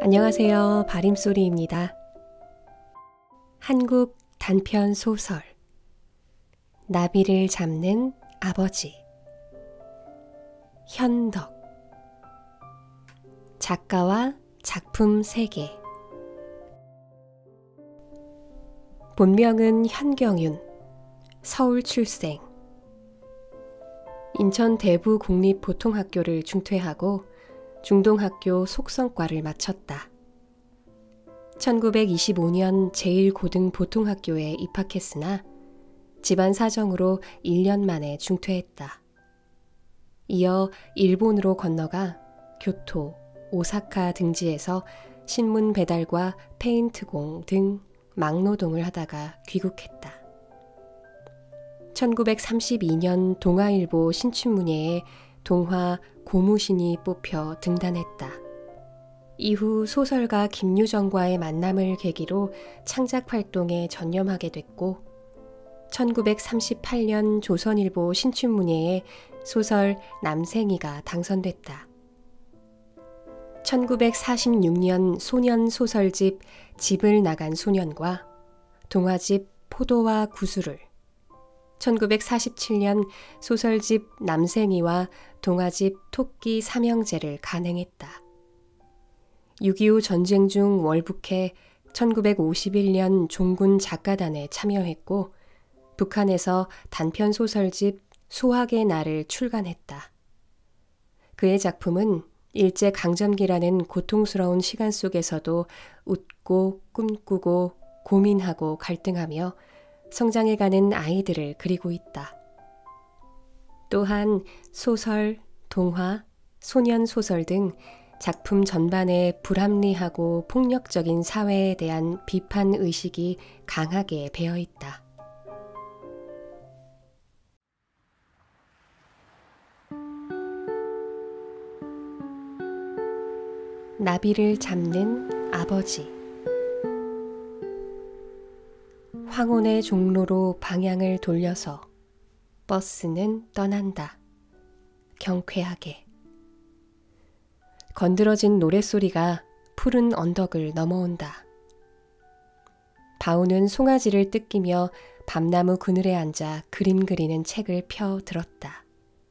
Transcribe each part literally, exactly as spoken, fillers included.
안녕하세요. 바림소리입니다. 한국 단편 소설 나비를 잡는 아버지 현덕 작가와 작품 세계 본명은 현경윤, 서울 출생 인천 대부 공립보통학교를 중퇴하고 중동학교 속성과를 마쳤다. 천구백이십오 년 제일고등보통학교에 입학했으나 집안 사정으로 일 년 만에 중퇴했다. 이어 일본으로 건너가 교토, 오사카 등지에서 신문 배달과 페인트공 등 막노동을 하다가 귀국했다. 천구백삼십이 년 동아일보 신춘문예에 동화 고무신이 뽑혀 등단했다. 이후 소설가 김유정과의 만남을 계기로 창작 활동에 전념하게 됐고 천구백삼십팔 년 조선일보 신춘문예에 소설 남생이가 당선됐다. 천구백사십육 년 소년 소설집 집을 나간 소년과 동화집 포도와 구슬을, 천구백사십칠 년 소설집 남생이와 동화집 토끼 삼형제를 간행했다. 육이오 전쟁 중 월북해 천구백오십일 년 종군 작가단에 참여했고 북한에서 단편 소설집 수학의 날을 출간했다. 그의 작품은 일제강점기라는 고통스러운 시간 속에서도 웃고 꿈꾸고 고민하고 갈등하며 성장해가는 아이들을 그리고 있다. 또한 소설, 동화, 소년소설 등 작품 전반에 불합리하고 폭력적인 사회에 대한 비판 의식이 강하게 배어 있다. 나비를 잡는 아버지 황혼의 종로로 방향을 돌려서 버스는 떠난다. 경쾌하게. 건드러진 노랫소리가 푸른 언덕을 넘어온다. 바우는 송아지를 뜯기며 밤나무 그늘에 앉아 그림 그리는 책을 펴 들었다.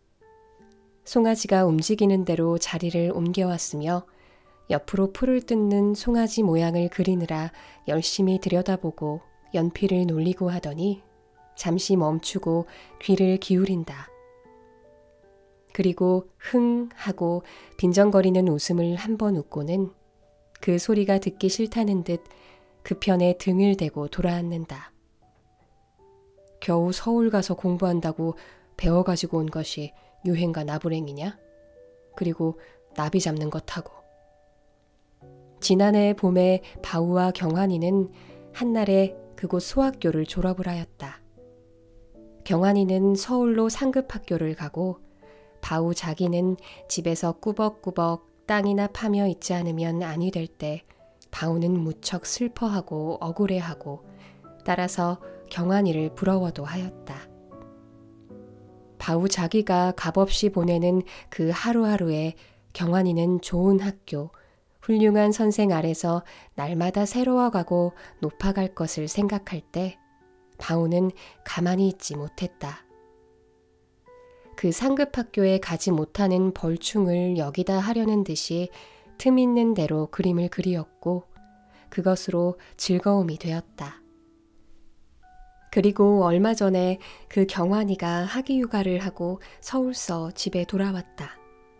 송아지가 움직이는 대로 자리를 옮겨왔으며 옆으로 풀을 뜯는 송아지 모양을 그리느라 열심히 들여다보고 연필을 놀리고 하더니 잠시 멈추고 귀를 기울인다. 그리고 흥 하고 빈정거리는 웃음을 한 번 웃고는 그 소리가 듣기 싫다는 듯 그 편에 등을 대고 돌아앉는다. 겨우 서울 가서 공부한다고 배워가지고 온 것이 유행가 나부랭이냐? 그리고 나비 잡는 것하고. 지난해 봄에 바우와 경환이는 한날에 그곳 소학교를 졸업을 하였다. 경환이는 서울로 상급학교를 가고 바우 자기는 집에서 꾸벅꾸벅 땅이나 파며 있지 않으면 아니 될 때 바우는 무척 슬퍼하고 억울해하고 따라서 경환이를 부러워도 하였다. 바우 자기가 값없이 보내는 그 하루하루에 경환이는 좋은 학교, 훌륭한 선생 아래서 날마다 새로워가고 높아갈 것을 생각할 때 바우는 가만히 있지 못했다. 그 상급학교에 가지 못하는 벌충을 여기다 하려는 듯이 틈 있는 대로 그림을 그리었고 그것으로 즐거움이 되었다. 그리고 얼마 전에 그 경환이가 학위휴가를 하고 서울서 집에 돌아왔다.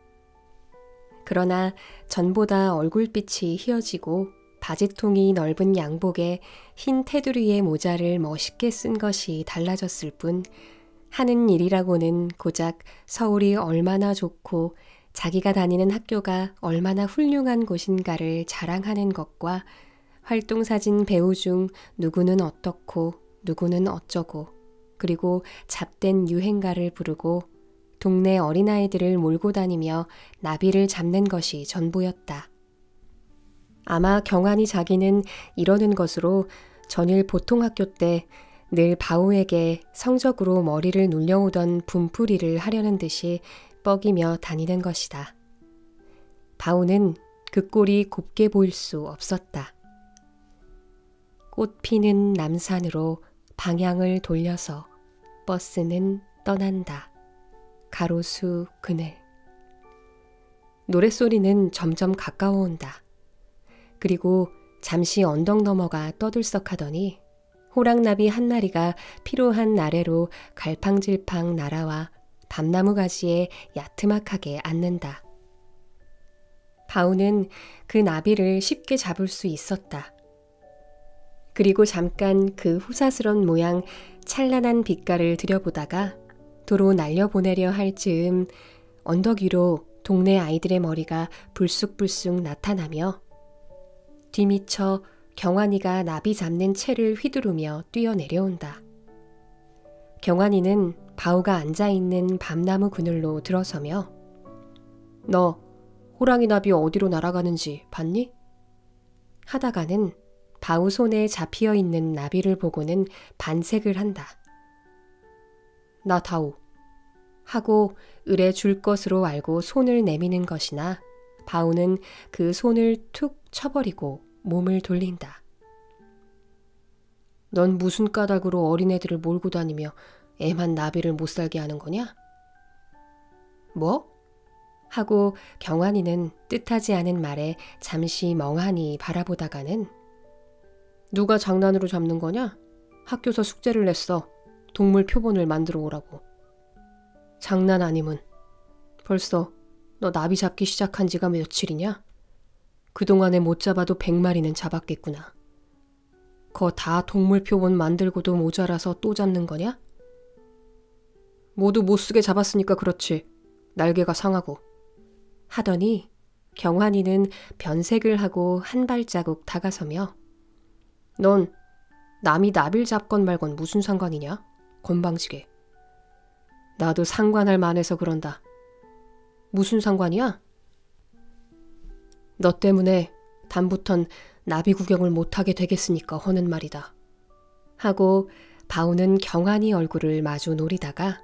그러나 전보다 얼굴빛이 희어지고 바지통이 넓은 양복에 흰 테두리의 모자를 멋있게 쓴 것이 달라졌을 뿐 하는 일이라고는 고작 서울이 얼마나 좋고 자기가 다니는 학교가 얼마나 훌륭한 곳인가를 자랑하는 것과 활동사진 배우 중 누구는 어떻고 누구는 어쩌고 그리고 잡된 유행가를 부르고 동네 어린아이들을 몰고 다니며 나비를 잡는 것이 전부였다. 아마 경환이 자기는 이러는 것으로 전일 보통학교 때 늘 바우에게 성적으로 머리를 눌려오던 분풀이를 하려는 듯이 뻐기며 다니는 것이다. 바우는 그 꼴이 곱게 보일 수 없었다. 꽃 피는 남산으로 방향을 돌려서 버스는 떠난다. 가로수 그늘. 노랫소리는 점점 가까워온다. 그리고 잠시 언덕 너머가 떠들썩하더니 호랑나비 한 마리가 피로한 아래로 갈팡질팡 날아와 밤나무 가지에 야트막하게 앉는다. 바우는 그 나비를 쉽게 잡을 수 있었다. 그리고 잠깐 그 후사스런 모양 찬란한 빛깔을 들여보다가 도로 날려보내려 할 즈음 언덕 위로 동네 아이들의 머리가 불쑥불쑥 나타나며 뒤미쳐 경환이가 나비 잡는 채를 휘두르며 뛰어내려온다. 경환이는 바우가 앉아있는 밤나무 그늘로 들어서며 너 호랑이 나비 어디로 날아가는지 봤니? 하다가는 바우 손에 잡혀 있는 나비를 보고는 반색을 한다. 나 다오. 하고 을에 줄 것으로 알고 손을 내미는 것이나 바우는 그 손을 툭 쳐버리고 몸을 돌린다. 넌 무슨 까닭으로 어린애들을 몰고 다니며 애만 나비를 못 살게 하는 거냐? 뭐? 하고 경환이는 뜻하지 않은 말에 잠시 멍하니 바라보다가는 누가 장난으로 잡는 거냐? 학교서 숙제를 냈어. 동물 표본을 만들어 오라고. 장난 아니면 벌써 너 나비 잡기 시작한 지가 며칠이냐? 그동안에 못 잡아도 백 마리는 잡았겠구나. 거 다 동물 표본 만들고도 모자라서 또 잡는 거냐? 모두 못쓰게 잡았으니까 그렇지. 날개가 상하고. 하더니 경환이는 변색을 하고 한 발자국 다가서며 넌 남이 나비를 잡건 말건 무슨 상관이냐? 건방지게. 나도 상관할 만해서 그런다. 무슨 상관이야? 너 때문에 다음부턴 나비 구경을 못하게 되겠으니까 하는 말이다. 하고 바우는 경환이 얼굴을 마주 노리다가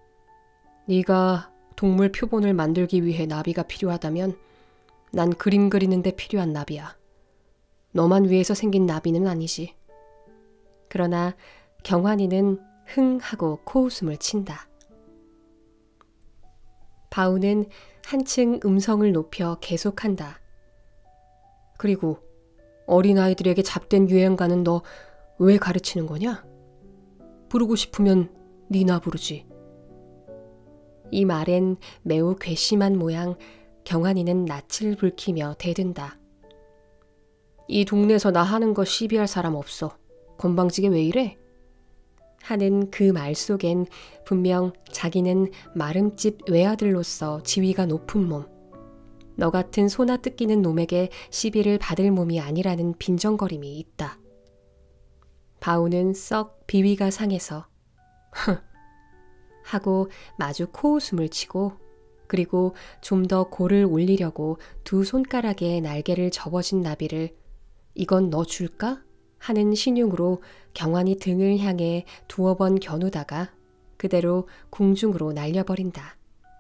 네가 동물 표본을 만들기 위해 나비가 필요하다면 난 그림 그리는데 필요한 나비야. 너만 위해서 생긴 나비는 아니지. 그러나 경환이는 흥 하고 코웃음을 친다. 바우는 한층 음성을 높여 계속한다. 그리고 어린아이들에게 잡된 유행가는 너 왜 가르치는 거냐? 부르고 싶으면 니나 부르지. 이 말엔 매우 괘씸한 모양 경환이는 낯을 붉히며 대든다. 이 동네에서 나 하는 거 시비할 사람 없어. 건방지게 왜 이래? 하는 그 말 속엔 분명 자기는 마름집 외아들로서 지위가 높은 몸, 너 같은 소나 뜯기는 놈에게 시비를 받을 몸이 아니라는 빈정거림이 있다. 바우는 썩 비위가 상해서 흥 하고 마주 코웃음을 치고 그리고 좀 더 골을 올리려고 두 손가락에 날개를 접어진 나비를 이건 너 줄까? 하는 신용으로 경환이 등을 향해 두어 번 겨누다가 그대로 궁중으로 날려버린다.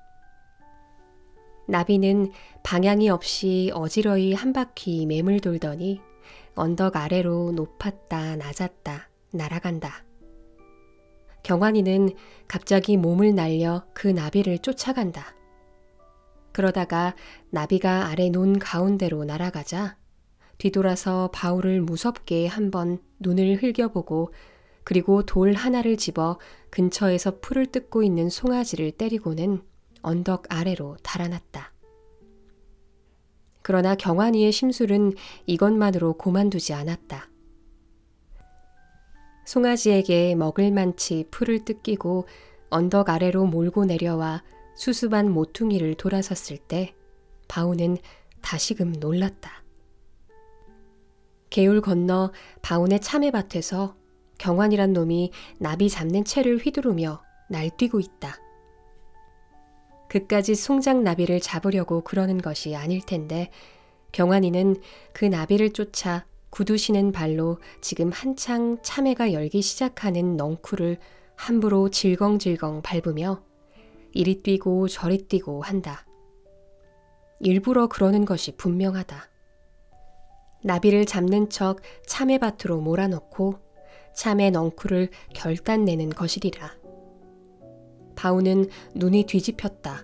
나비는 방향이 없이 어지러이 한 바퀴 매물 돌더니 언덕 아래로 높았다 낮았다 날아간다. 경환이는 갑자기 몸을 날려 그 나비를 쫓아간다. 그러다가 나비가 아래 논 가운데로 날아가자 뒤돌아서 바우를 무섭게 한번 눈을 흘겨보고 그리고 돌 하나를 집어 근처에서 풀을 뜯고 있는 송아지를 때리고는 언덕 아래로 달아났다. 그러나 경환이의 심술은 이것만으로 고만두지 않았다. 송아지에게 먹을 만치 풀을 뜯기고 언덕 아래로 몰고 내려와 수수한 모퉁이를 돌아섰을 때 바우는 다시금 놀랐다. 개울 건너 바운의 참외밭에서 경환이란 놈이 나비 잡는 채를 휘두르며 날뛰고 있다. 그까지 송장나비를 잡으려고 그러는 것이 아닐 텐데 경환이는 그 나비를 쫓아 굳으시는 발로 지금 한창 참외가 열기 시작하는 넝쿨을 함부로 질겅질겅 밟으며 이리 뛰고 저리 뛰고 한다. 일부러 그러는 것이 분명하다. 나비를 잡는 척 참외밭으로 몰아넣고 참외 넝쿨을 결단내는 것이리라. 바우는 눈이 뒤집혔다.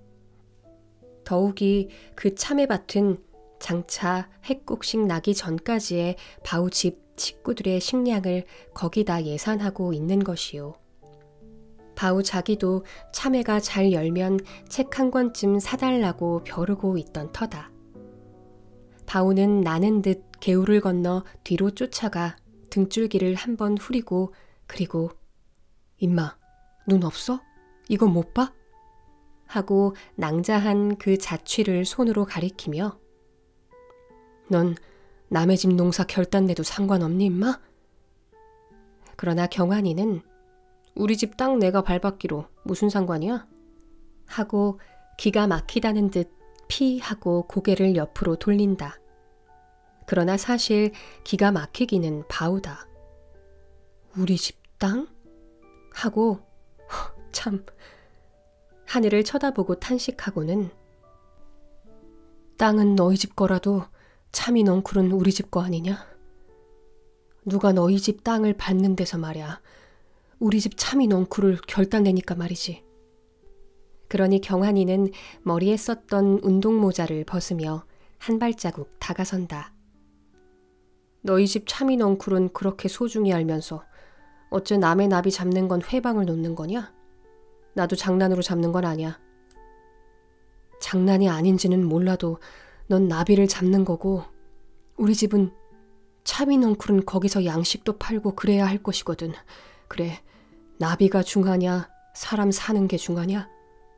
더욱이 그 참외밭은 장차 핵곡식 나기 전까지의 바우 집 식구들의 식량을 거기다 예산하고 있는 것이요. 바우 자기도 참외가 잘 열면 책 한 권쯤 사달라고 벼르고 있던 터다. 바우는 나는 듯 개울을 건너 뒤로 쫓아가 등줄기를 한번 후리고 그리고 임마, 눈 없어? 이거 못 봐? 하고 낭자한 그 자취를 손으로 가리키며 넌 남의 집 농사 결단내도 상관없니 임마? 그러나 경환이는 우리 집 땅 내가 밟았기로 무슨 상관이야? 하고 기가 막히다는 듯 피 하고 고개를 옆으로 돌린다. 그러나 사실 기가 막히기는 바우다. 우리 집 땅? 하고 허, 참 하늘을 쳐다보고 탄식하고는 땅은 너희 집 거라도 참이 넝쿨은 우리 집 거 아니냐? 누가 너희 집 땅을 밟는 데서 말이야. 우리 집 참이 넝쿨을 결단내니까 말이지. 그러니 경환이는 머리에 썼던 운동모자를 벗으며 한 발자국 다가선다. 너희 집 참이 넝쿨은 그렇게 소중히 알면서 어째 남의 나비 잡는 건 회방을 놓는 거냐? 나도 장난으로 잡는 건 아니야. 장난이 아닌지는 몰라도 넌 나비를 잡는 거고 우리 집은 참이 넝쿨은 거기서 양식도 팔고 그래야 할 것이거든. 그래, 나비가 중하냐 사람 사는 게 중하냐?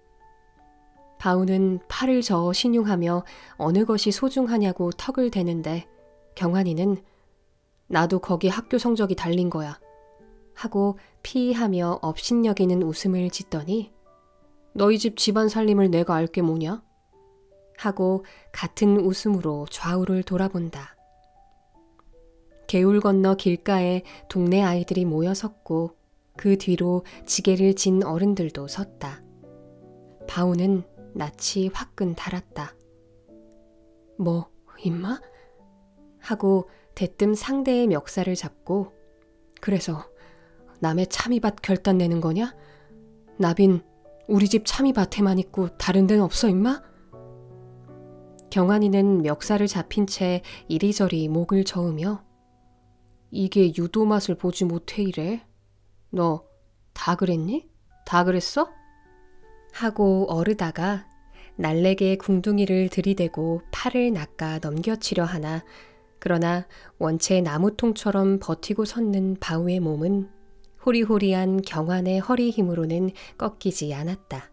바우는 팔을 저어 신용하며 어느 것이 소중하냐고 턱을 대는데 경환이는 나도 거기 학교 성적이 달린 거야 하고 피하며 업신여기는 웃음을 짓더니 너희 집 집안 살림을 내가 알게 뭐냐? 하고 같은 웃음으로 좌우를 돌아본다. 개울 건너 길가에 동네 아이들이 모여 섰고 그 뒤로 지게를 진 어른들도 섰다. 바우는 낯이 화끈 달았다. 뭐, 임마? 하고 대뜸 상대의 멱살을 잡고 그래서 남의 참이밭 결단내는 거냐? 나빈 우리 집 참이밭에만 있고 다른 데는 없어 임마? 경환이는 멱살을 잡힌 채 이리저리 목을 저으며 이게 유도 맛을 보지 못해 이래? 너 다 그랬니? 다 그랬어? 하고 어르다가 날래게 궁둥이를 들이대고 팔을 낚아 넘겨치려 하나 그러나 원체 나무통처럼 버티고 섰는 바우의 몸은 호리호리한 경환의 허리 힘으로는 꺾이지 않았다.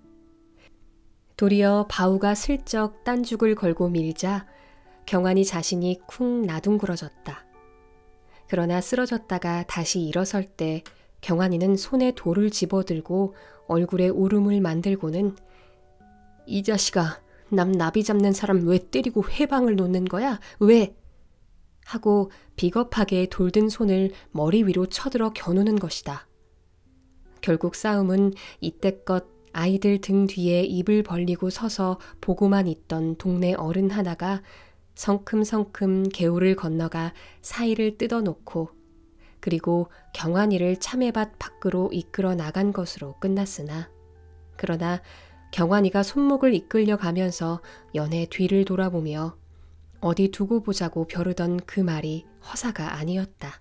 도리어 바우가 슬쩍 딴죽을 걸고 밀자 경환이 자신이 쿵 나둥그러졌다. 그러나 쓰러졌다가 다시 일어설 때 경환이는 손에 돌을 집어들고 얼굴에 울음을 만들고는 이 자식아, 남 나비 잡는 사람 왜 때리고 회방을 놓는 거야? 왜? 하고 비겁하게 돌든 손을 머리 위로 쳐들어 겨누는 것이다. 결국 싸움은 이때껏 아이들 등 뒤에 입을 벌리고 서서 보고만 있던 동네 어른 하나가 성큼성큼 개울을 건너가 사이를 뜯어놓고 그리고 경환이를 참외밭 밖으로 이끌어 나간 것으로 끝났으나 그러나 경환이가 손목을 이끌려 가면서 연애 뒤를 돌아보며 어디 두고 보자고 벼르던 그 말이 허사가 아니었다.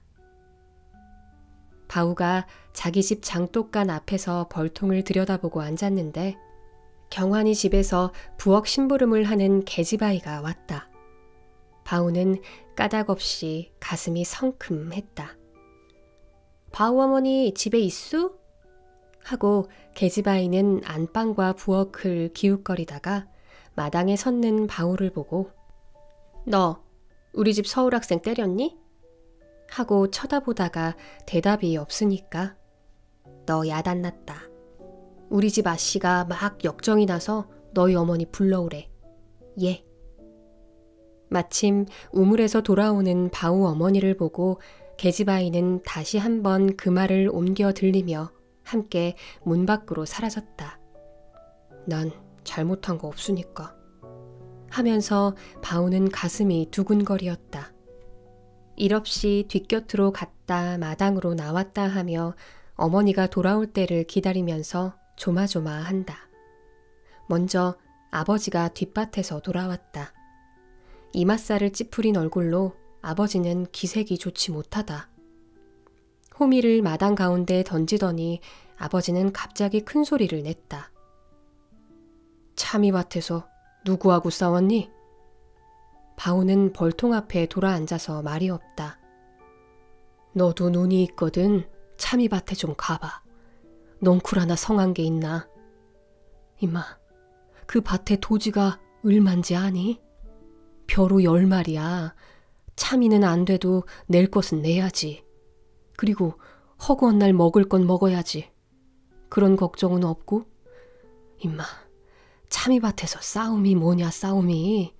바우가 자기 집 장독간 앞에서 벌통을 들여다보고 앉았는데 경환이 집에서 부엌 심부름을 하는 계집아이가 왔다. 바우는 까닭없이 가슴이 성큼했다. 바우 어머니 집에 있수? 하고 계집아이는 안방과 부엌을 기웃거리다가 마당에 섰는 바우를 보고 너 우리 집 서울 학생 때렸니? 하고 쳐다보다가 대답이 없으니까 너 야단났다. 우리 집 아씨가 막 역정이 나서 너희 어머니 불러오래. 예. 마침 우물에서 돌아오는 바우 어머니를 보고 계집아이는 다시 한번 그 말을 옮겨 들리며 함께 문 밖으로 사라졌다. 난 잘못한 거 없으니까. 하면서 바오는 가슴이 두근거리었다. 일없이 뒷곁으로 갔다 마당으로 나왔다 하며 어머니가 돌아올 때를 기다리면서 조마조마한다. 먼저 아버지가 뒷밭에서 돌아왔다. 이맛살을 찌푸린 얼굴로 아버지는 기색이 좋지 못하다. 호미를 마당 가운데 던지더니 아버지는 갑자기 큰 소리를 냈다. 참이밭에서 누구하고 싸웠니? 바오는 벌통 앞에 돌아앉아서 말이 없다. 너도 눈이 있거든. 참이밭에 좀 가봐. 넝쿨 하나 성한 게 있나? 임마, 그 밭에 도지가 얼만지 아니? 벼로 열 마리야. 참이는 안 돼도 낼 것은 내야지. 그리고 허구한 날 먹을 건 먹어야지. 그런 걱정은 없고? 임마, 참이밭에서 싸움이 뭐냐 싸움이.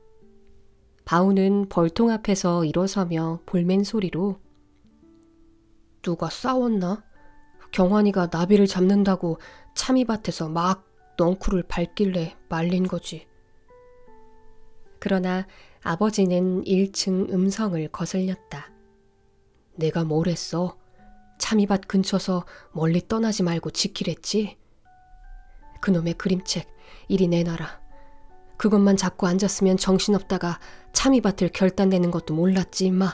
바오는 벌통 앞에서 일어서며 볼멘 소리로 누가 싸웠나? 경환이가 나비를 잡는다고 참이밭에서 막 넝쿨을 밟길래 말린 거지. 그러나 아버지는 일 층 음성을 거슬렸다. 내가 뭘 했어? 참이밭 근처서 멀리 떠나지 말고 지키랬지? 그놈의 그림책 이리 내놔라. 그것만 잡고 앉았으면 정신없다가 참이밭을 결단내는 것도 몰랐지 임마.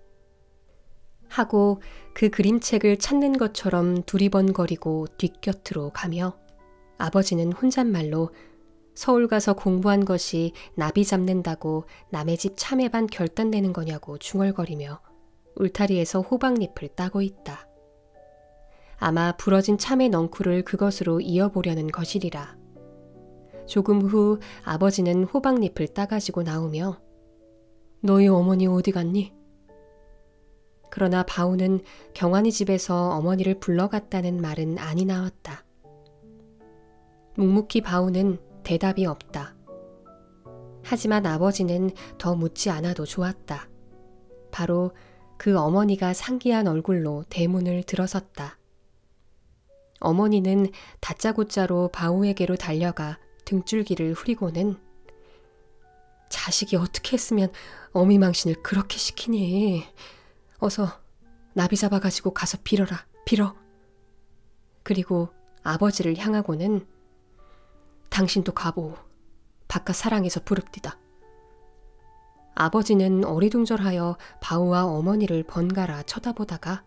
하고 그 그림책을 찾는 것처럼 두리번거리고 뒷곁으로 가며 아버지는 혼잣말로 서울 가서 공부한 것이 나비 잡는다고 남의 집 참외반 결단내는 거냐고 중얼거리며 울타리에서 호박잎을 따고 있다. 아마 부러진 참외 넝쿨을 그것으로 이어보려는 것이리라. 조금 후 아버지는 호박잎을 따가지고 나오며 너희 어머니 어디 갔니? 그러나 바오는 경환이 집에서 어머니를 불러갔다는 말은 아니 나왔다. 묵묵히 바오는 대답이 없다. 하지만 아버지는 더 묻지 않아도 좋았다. 바로 그 어머니가 상기한 얼굴로 대문을 들어섰다. 어머니는 다짜고짜로 바오에게로 달려가 등줄기를 후리고는 자식이 어떻게 했으면 어미망신을 그렇게 시키니. 어서 나비 잡아가지고 가서 빌어라. 빌어. 그리고 아버지를 향하고는 당신도 가보. 바깥 사랑에서 부릅디다. 아버지는 어리둥절하여 바오와 어머니를 번갈아 쳐다보다가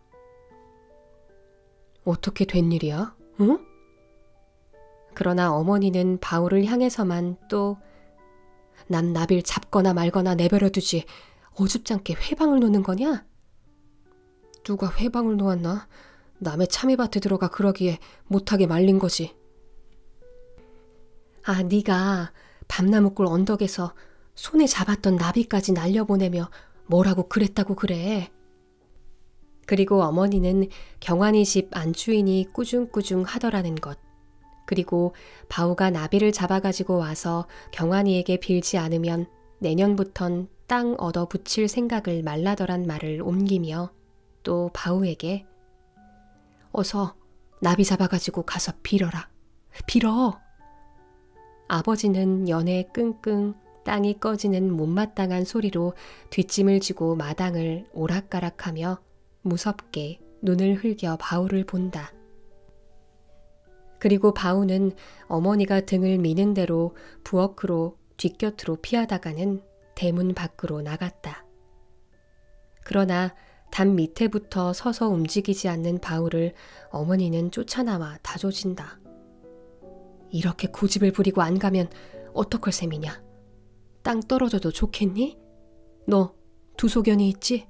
어떻게 된 일이야? 응? 그러나 어머니는 바오를 향해서만 또 남 나비를 잡거나 말거나 내버려두지 어줍잖게 회방을 놓는 거냐? 누가 회방을 놓았나? 남의 참이밭에 들어가 그러기에 못하게 말린 거지. 아, 네가 밤나무골 언덕에서 손에 잡았던 나비까지 날려보내며 뭐라고 그랬다고 그래. 그리고 어머니는 경환이 집 안주인이 꾸중꾸중 하더라는 것, 그리고 바오가 나비를 잡아가지고 와서 경환이에게 빌지 않으면 내년부턴 땅 얻어 붙일 생각을 말라더란 말을 옮기며 또 바오에게 어서 나비 잡아가지고 가서 빌어라. 빌어. 아버지는 연에 끙끙 땅이 꺼지는 못마땅한 소리로 뒷짐을 지고 마당을 오락가락하며 무섭게 눈을 흘겨 바오를 본다. 그리고 바오는 어머니가 등을 미는 대로 부엌으로 뒷곁으로 피하다가는 대문 밖으로 나갔다. 그러나 담 밑에부터 서서 움직이지 않는 바오를 어머니는 쫓아나와 다조진다. 이렇게 고집을 부리고 안 가면 어떡할 셈이냐? 땅 떨어져도 좋겠니? 너 두소견이 있지?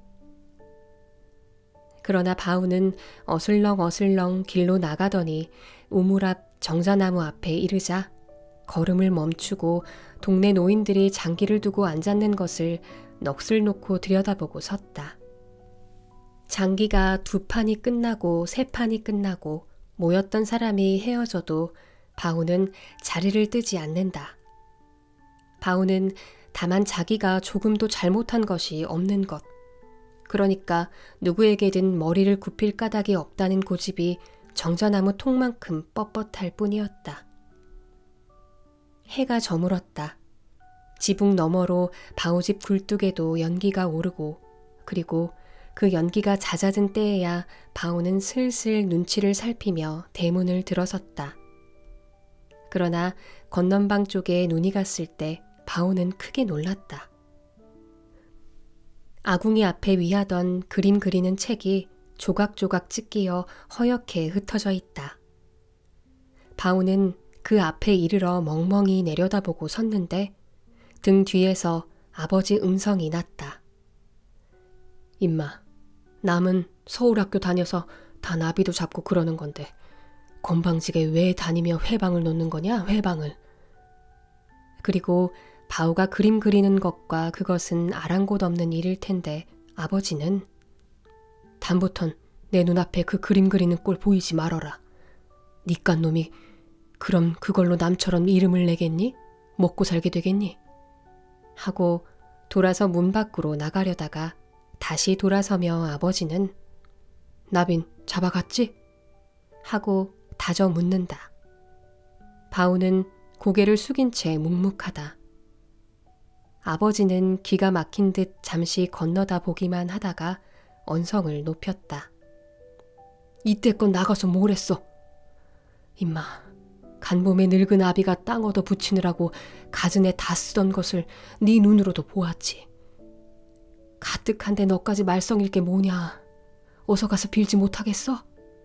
그러나 바오는 어슬렁 어슬렁 길로 나가더니 우물 앞 정자나무 앞에 이르자 걸음을 멈추고 동네 노인들이 장기를 두고 앉았는 것을 넋을 놓고 들여다보고 섰다. 장기가 두 판이 끝나고 세 판이 끝나고 모였던 사람이 헤어져도 바오는 자리를 뜨지 않는다. 바오는 다만 자기가 조금도 잘못한 것이 없는 것, 그러니까 누구에게든 머리를 굽힐 까닭이 없다는 고집이 정자나무 통만큼 뻣뻣할 뿐이었다. 해가 저물었다. 지붕 너머로 바오집 굴뚝에도 연기가 오르고 그리고 그 연기가 잦아든 때에야 바오는 슬슬 눈치를 살피며 대문을 들어섰다. 그러나 건넌방 쪽에 눈이 갔을 때 바오는 크게 놀랐다. 아궁이 앞에 위하던 그림 그리는 책이 조각조각 찢기어 허옇게 흩어져 있다. 바오는 그 앞에 이르러 멍멍이 내려다보고 섰는데 등 뒤에서 아버지 음성이 났다. 임마, 남은 서울학교 다녀서 다 나비도 잡고 그러는 건데 건방지게 왜 다니며 회방을 놓는 거냐, 회방을. 그리고 바오가 그림 그리는 것과 그것은 아랑곳 없는 일일 텐데 아버지는 다음부턴 내 눈앞에 그 그림 그리는 꼴 보이지 말어라. 니깟 놈이 그럼 그걸로 남처럼 이름을 내겠니? 먹고 살게 되겠니? 하고 돌아서 문 밖으로 나가려다가 다시 돌아서며 아버지는 나빈 잡아갔지? 하고 다져 묻는다. 바오는 고개를 숙인 채 묵묵하다. 아버지는 기가 막힌 듯 잠시 건너다 보기만 하다가 언성을 높였다. 이때껏 나가서 뭘 했어? 임마, 간봄에 늙은 아비가 땅 얻어 붙이느라고 가증에 다 쓰던 것을 네 눈으로도 보았지. 가뜩한데 너까지 말썽일 게 뭐냐. 어서 가서 빌지 못하겠어?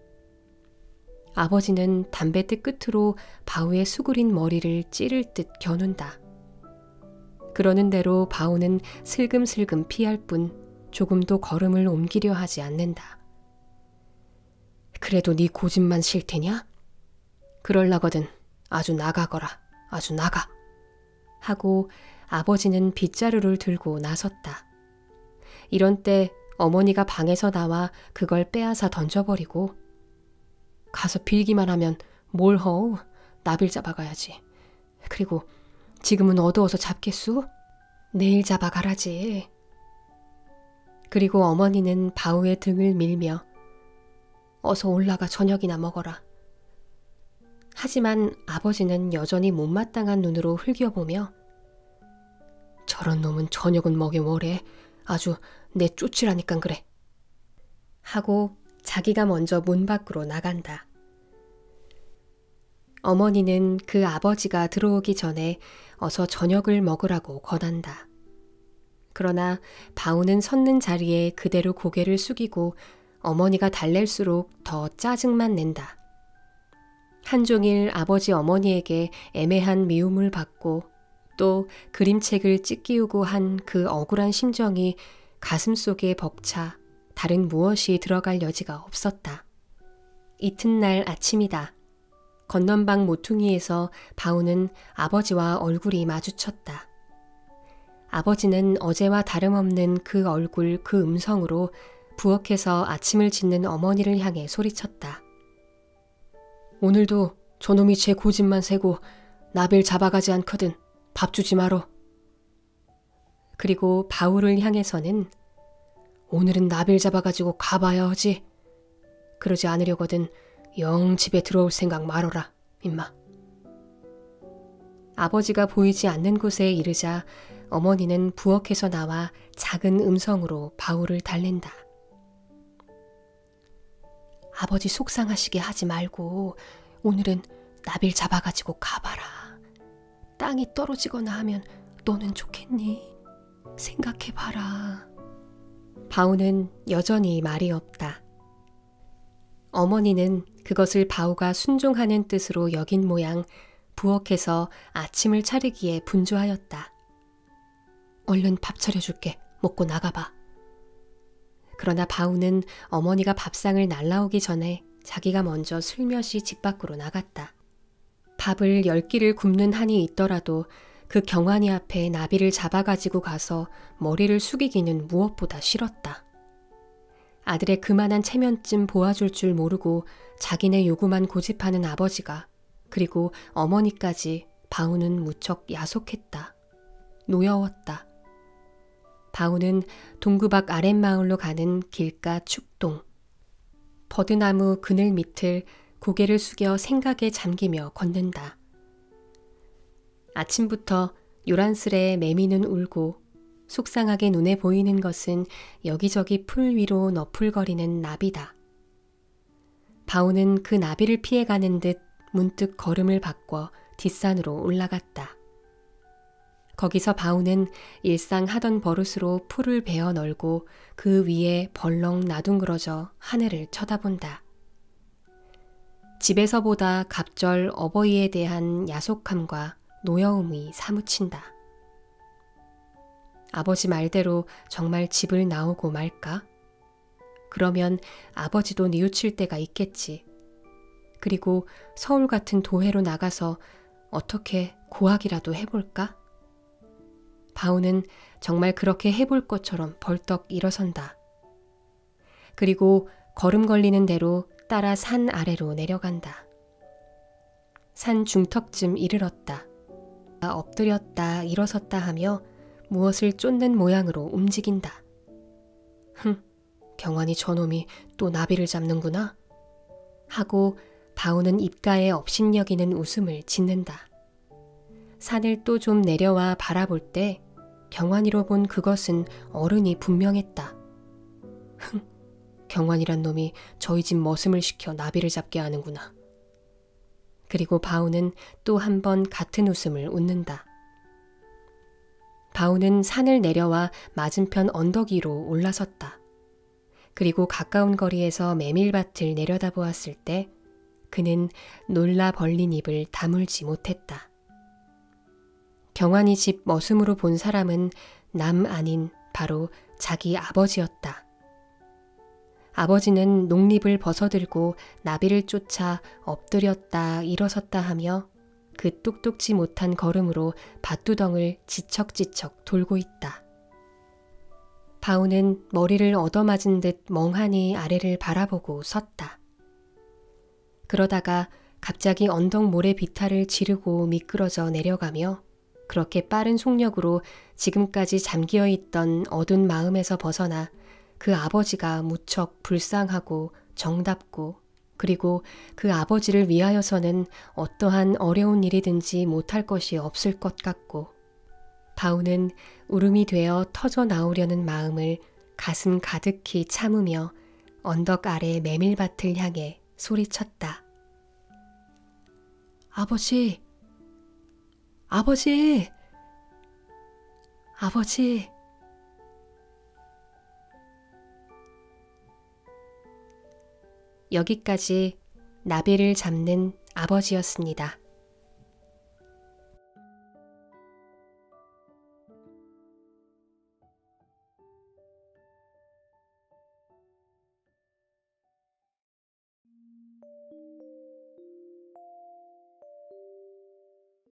아버지는 담뱃대 끝으로 바오의 수그린 머리를 찌를 듯 겨눈다. 그러는 대로 바오는 슬금슬금 피할 뿐 조금도 걸음을 옮기려 하지 않는다. 그래도 네 고집만 싫테냐? 그럴라거든 아주 나가거라, 아주 나가. 하고 아버지는 빗자루를 들고 나섰다. 이런 때 어머니가 방에서 나와 그걸 빼앗아 던져버리고 가서 빌기만 하면 뭘 허우? 나빌 잡아가야지. 그리고 지금은 어두워서 잡겠수? 내일 잡아가라지. 그리고 어머니는 바오의 등을 밀며 어서 올라가 저녁이나 먹어라. 하지만 아버지는 여전히 못마땅한 눈으로 흘겨보며 저런 놈은 저녁은 먹여 뭐래. 아주 내 쫓으라니깐 그래. 하고 자기가 먼저 문 밖으로 나간다. 어머니는 그 아버지가 들어오기 전에 어서 저녁을 먹으라고 권한다. 그러나 바오는 섰는 자리에 그대로 고개를 숙이고 어머니가 달랠수록 더 짜증만 낸다. 한종일 아버지 어머니에게 애매한 미움을 받고 또 그림책을 찢기우고 한 그 억울한 심정이 가슴속에 벅차 다른 무엇이 들어갈 여지가 없었다. 이튿날 아침이다. 건넌방 모퉁이에서 바오는 아버지와 얼굴이 마주쳤다. 아버지는 어제와 다름없는 그 얼굴 그 음성으로 부엌에서 아침을 짓는 어머니를 향해 소리쳤다. 오늘도 저놈이 제 고집만 세고 나빌 잡아가지 않거든 밥 주지 마라. 그리고 바오를 향해서는 오늘은 나빌 잡아가지고 가봐야 하지. 그러지 않으려거든 영 집에 들어올 생각 말어라, 임마. 아버지가 보이지 않는 곳에 이르자 어머니는 부엌에서 나와 작은 음성으로 바오를 달랜다. 아버지 속상하시게 하지 말고 오늘은 나빌 잡아가지고 가봐라. 땅이 떨어지거나 하면 너는 좋겠니? 생각해봐라. 바오는 여전히 말이 없다. 어머니는 그것을 바오가 순종하는 뜻으로 여긴 모양 부엌에서 아침을 차리기에 분주하였다. 얼른 밥 차려줄게. 먹고 나가봐. 그러나 바오는 어머니가 밥상을 날라오기 전에 자기가 먼저 슬며시 집 밖으로 나갔다. 밥을 열 끼를 굽는 한이 있더라도 그 경환이 앞에 나비를 잡아가지고 가서 머리를 숙이기는 무엇보다 싫었다. 아들의 그만한 체면쯤 보아줄 줄 모르고 자기네 요구만 고집하는 아버지가 그리고 어머니까지 바오는 무척 야속했다. 노여웠다. 바오는 동구박 아랫마을로 가는 길가 축동. 버드나무 그늘 밑을 고개를 숙여 생각에 잠기며 걷는다. 아침부터 요란스레 매미는 울고 속상하게 눈에 보이는 것은 여기저기 풀 위로 너풀거리는 나비다. 바오는 그 나비를 피해가는 듯 문득 걸음을 바꿔 뒷산으로 올라갔다. 거기서 바오는 일상 하던 버릇으로 풀을 베어 널고 그 위에 벌렁 나둥그러져 하늘을 쳐다본다. 집에서보다 갑절 어버이에 대한 야속함과 노여움이 사무친다. 아버지 말대로 정말 집을 나오고 말까? 그러면 아버지도 뉘우칠 때가 있겠지. 그리고 서울 같은 도회로 나가서 어떻게 고학이라도 해볼까? 바오는 정말 그렇게 해볼 것처럼 벌떡 일어선다. 그리고 걸음 걸리는 대로 따라 산 아래로 내려간다. 산 중턱쯤 이르렀다. 엎드렸다 일어섰다 하며 무엇을 쫓는 모양으로 움직인다. 흥, 경환이 저놈이 또 나비를 잡는구나 하고 바오는 입가에 업신여기는 웃음을 짓는다. 산을 또 좀 내려와 바라볼 때 경환이로 본 그것은 어른이 분명했다. 흥, 경환이란 놈이 저희 집 머슴을 시켜 나비를 잡게 하는구나. 그리고 바오는 또 한 번 같은 웃음을 웃는다. 바오는 산을 내려와 맞은편 언덕 위로 올라섰다. 그리고 가까운 거리에서 메밀밭을 내려다보았을 때 그는 놀라 벌린 입을 다물지 못했다. 경환이 집 머슴으로 본 사람은 남 아닌 바로 자기 아버지였다. 아버지는 농립을 벗어들고 나비를 쫓아 엎드렸다 일어섰다 하며 그 똑똑지 못한 걸음으로 밭두덩을 지척지척 돌고 있다. 바오는 머리를 얻어맞은 듯 멍하니 아래를 바라보고 섰다. 그러다가 갑자기 언덕 모래 비탈을 지르고 미끄러져 내려가며 그렇게 빠른 속력으로 지금까지 잠기어 있던 어두운 마음에서 벗어나 그 아버지가 무척 불쌍하고 정답고 그리고 그 아버지를 위하여서는 어떠한 어려운 일이든지 못할 것이 없을 것 같고 바오는 울음이 되어 터져 나오려는 마음을 가슴 가득히 참으며 언덕 아래 메밀밭을 향해 소리쳤다. 아버지! 아버지! 아버지! 여기까지 나비를 잡는 아버지였습니다.